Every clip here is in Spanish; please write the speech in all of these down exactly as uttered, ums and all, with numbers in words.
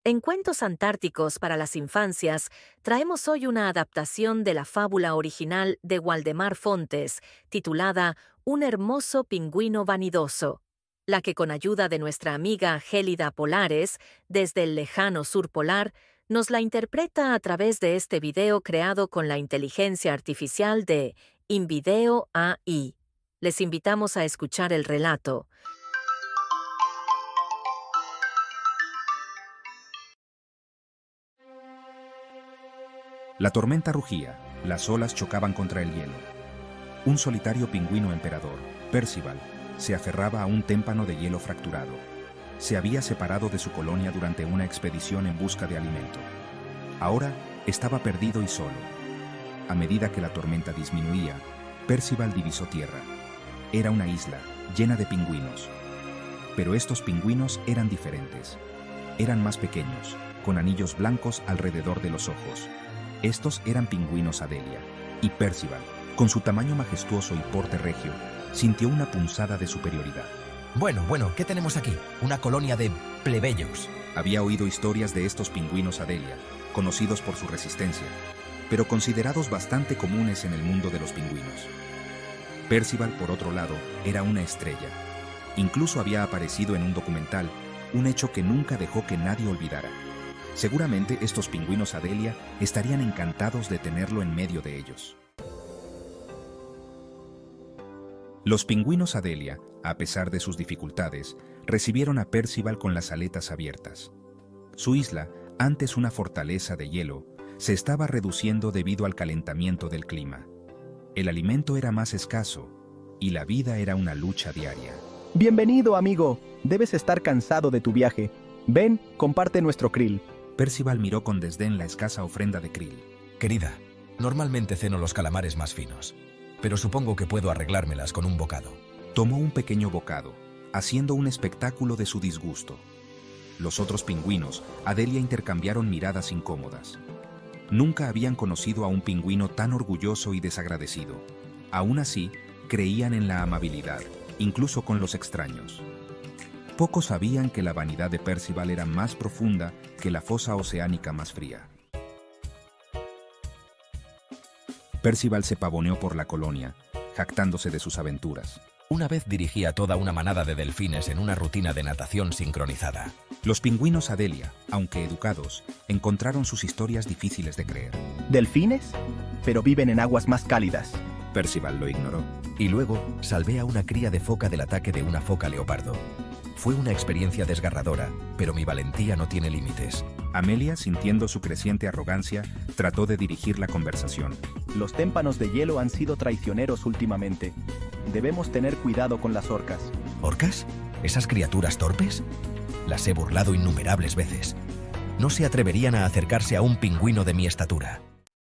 En Cuentos Antárticos para las Infancias, traemos hoy una adaptación de la fábula original de Waldemar Fontes, titulada Un hermoso pingüino vanidoso, la que con ayuda de nuestra amiga Gélida Polares, desde el lejano sur polar, nos la interpreta a través de este video creado con la inteligencia artificial de InVideo A I. Les invitamos a escuchar el relato. La tormenta rugía, las olas chocaban contra el hielo. Un solitario pingüino emperador, Percival, se aferraba a un témpano de hielo fracturado. Se había separado de su colonia durante una expedición en busca de alimento. Ahora estaba perdido y solo. A medida que la tormenta disminuía, Percival divisó tierra. Era una isla, llena de pingüinos. Pero estos pingüinos eran diferentes. Eran más pequeños, con anillos blancos alrededor de los ojos. Estos eran pingüinos Adelia, y Percival, con su tamaño majestuoso y porte regio, sintió una punzada de superioridad. Bueno, bueno, ¿qué tenemos aquí? Una colonia de plebeyos. Había oído historias de estos pingüinos Adelia, conocidos por su resistencia, pero considerados bastante comunes en el mundo de los pingüinos. Percival, por otro lado, era una estrella. Incluso había aparecido en un documental, un hecho que nunca dejó que nadie olvidara. Seguramente estos pingüinos Adelia estarían encantados de tenerlo en medio de ellos. Los pingüinos Adelia, a pesar de sus dificultades, recibieron a Percival con las aletas abiertas. Su isla, antes una fortaleza de hielo, se estaba reduciendo debido al calentamiento del clima. El alimento era más escaso y la vida era una lucha diaria. Bienvenido, amigo. Debes estar cansado de tu viaje. Ven, comparte nuestro krill. Percival miró con desdén la escasa ofrenda de krill. Querida, normalmente ceno los calamares más finos, pero supongo que puedo arreglármelas con un bocado. Tomó un pequeño bocado, haciendo un espectáculo de su disgusto. Los otros pingüinos, Adelia, intercambiaron miradas incómodas. Nunca habían conocido a un pingüino tan orgulloso y desagradecido. Aún así, creían en la amabilidad, incluso con los extraños. Pocos sabían que la vanidad de Percival era más profunda que la fosa oceánica más fría. Percival se pavoneó por la colonia, jactándose de sus aventuras. Una vez dirigí a toda una manada de delfines en una rutina de natación sincronizada. Los pingüinos Adelia, aunque educados, encontraron sus historias difíciles de creer. ¿Delfines? Pero viven en aguas más cálidas. Percival lo ignoró. Y luego salvé a una cría de foca del ataque de una foca leopardo. Fue una experiencia desgarradora, pero mi valentía no tiene límites. Amelia, sintiendo su creciente arrogancia, trató de dirigir la conversación. Los témpanos de hielo han sido traicioneros últimamente. Debemos tener cuidado con las orcas. ¿Orcas? ¿Esas criaturas torpes? Las he burlado innumerables veces. No se atreverían a acercarse a un pingüino de mi estatura.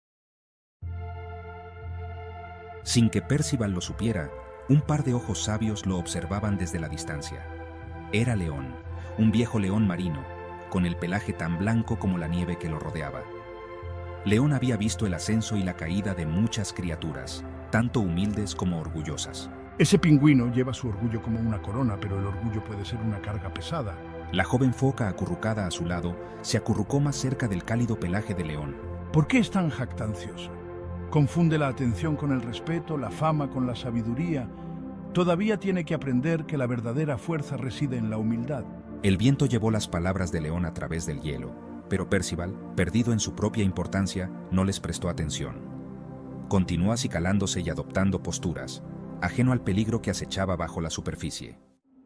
Sin que Percival lo supiera, un par de ojos sabios lo observaban desde la distancia. Era León, un viejo león marino, con el pelaje tan blanco como la nieve que lo rodeaba. León había visto el ascenso y la caída de muchas criaturas, tanto humildes como orgullosas. Ese pingüino lleva su orgullo como una corona, pero el orgullo puede ser una carga pesada. La joven foca, acurrucada a su lado, se acurrucó más cerca del cálido pelaje de León. ¿Por qué es tan jactancioso? Confunde la atención con el respeto, la fama con la sabiduría. Todavía tiene que aprender que la verdadera fuerza reside en la humildad. El viento llevó las palabras de León a través del hielo, pero Percival, perdido en su propia importancia, no les prestó atención. Continuó acicalándose y adoptando posturas, ajeno al peligro que acechaba bajo la superficie.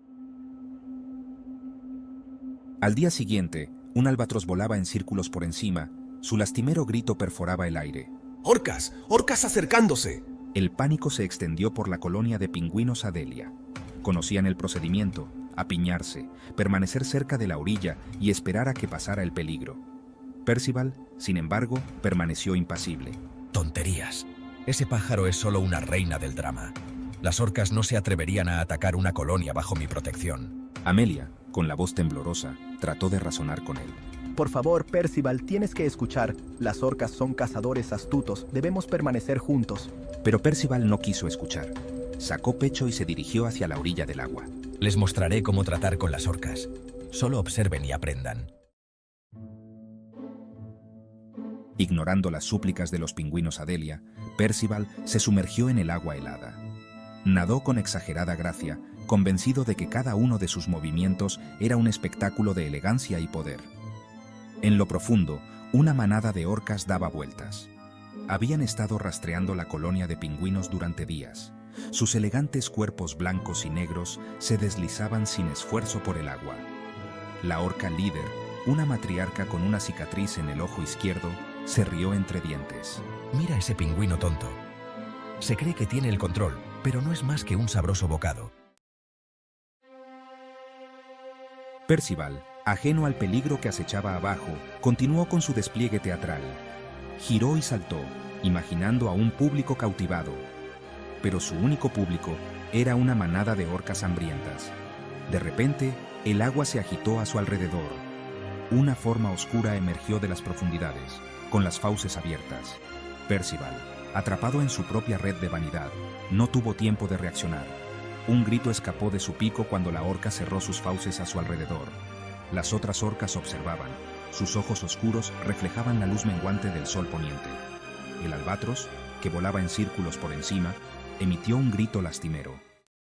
Al día siguiente, un albatros volaba en círculos por encima, su lastimero grito perforaba el aire. ¡Orcas! ¡Orcas acercándose! El pánico se extendió por la colonia de pingüinos Adelia. Conocían el procedimiento: apiñarse, permanecer cerca de la orilla y esperar a que pasara el peligro. Percival, sin embargo, permaneció impasible. Tonterías. Ese pájaro es solo una reina del drama. Las orcas no se atreverían a atacar una colonia bajo mi protección. Amelia, con la voz temblorosa, trató de razonar con él. Por favor, Percival, tienes que escuchar. Las orcas son cazadores astutos. Debemos permanecer juntos. Pero Percival no quiso escuchar. Sacó pecho y se dirigió hacia la orilla del agua. Les mostraré cómo tratar con las orcas. Solo observen y aprendan. Ignorando las súplicas de los pingüinos Adelia, Percival se sumergió en el agua helada. Nadó con exagerada gracia, convencido de que cada uno de sus movimientos era un espectáculo de elegancia y poder. En lo profundo, una manada de orcas daba vueltas. Habían estado rastreando la colonia de pingüinos durante días. Sus elegantes cuerpos blancos y negros se deslizaban sin esfuerzo por el agua. La orca líder, una matriarca con una cicatriz en el ojo izquierdo, se rió entre dientes. Mira ese pingüino tonto. Se cree que tiene el control, pero no es más que un sabroso bocado. Percival, ajeno al peligro que acechaba abajo, continuó con su despliegue teatral. Giró y saltó, imaginando a un público cautivado. Pero su único público era una manada de orcas hambrientas. De repente, el agua se agitó a su alrededor. Una forma oscura emergió de las profundidades, con las fauces abiertas. Percival, atrapado en su propia red de vanidad, no tuvo tiempo de reaccionar. Un grito escapó de su pico cuando la orca cerró sus fauces a su alrededor. Las otras orcas observaban. Sus ojos oscuros reflejaban la luz menguante del sol poniente. El albatros, que volaba en círculos por encima, emitió un grito lastimero.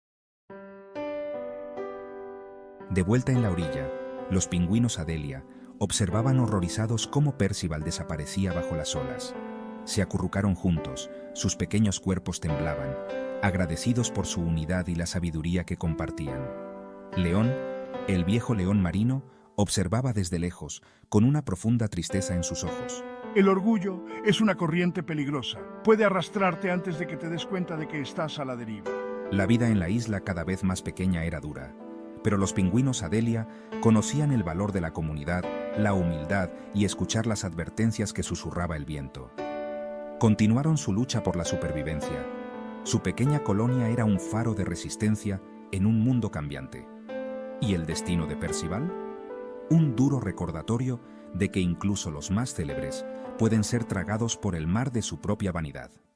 De vuelta en la orilla, los pingüinos Adelia observaban horrorizados cómo Percival desaparecía bajo las olas. Se acurrucaron juntos, sus pequeños cuerpos temblaban, agradecidos por su unidad y la sabiduría que compartían. León, el viejo león marino, observaba desde lejos, con una profunda tristeza en sus ojos. El orgullo es una corriente peligrosa. Puede arrastrarte antes de que te des cuenta de que estás a la deriva. La vida en la isla cada vez más pequeña era dura, pero los pingüinos Adelia conocían el valor de la comunidad, la humildad y escuchar las advertencias que susurraba el viento. Continuaron su lucha por la supervivencia. Su pequeña colonia era un faro de resistencia en un mundo cambiante. ¿Y el destino de Percival? Un duro recordatorio de que incluso los más célebres pueden ser tragados por el mar de su propia vanidad.